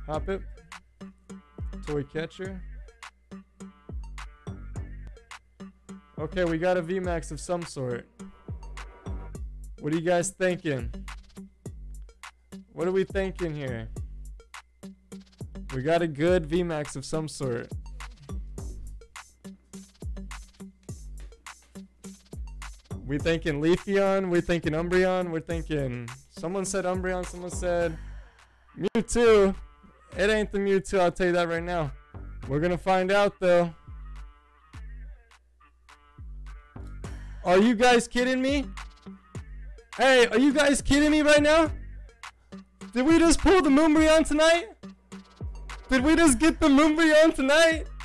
Hop it. Toy catcher. Okay, we got a VMAX of some sort. What are you guys thinking? What are we thinking here? We got a good VMAX of some sort. We thinking Leafeon, we thinking Umbreon, we're thinking... Someone said Umbreon, someone said Mewtwo. It ain't the Mewtwo, I'll tell you that right now. We're gonna find out though. Are you guys kidding me? Hey, are you guys kidding me right now? Did we just pull the Umbreon tonight? Did we just get the Umbreon tonight?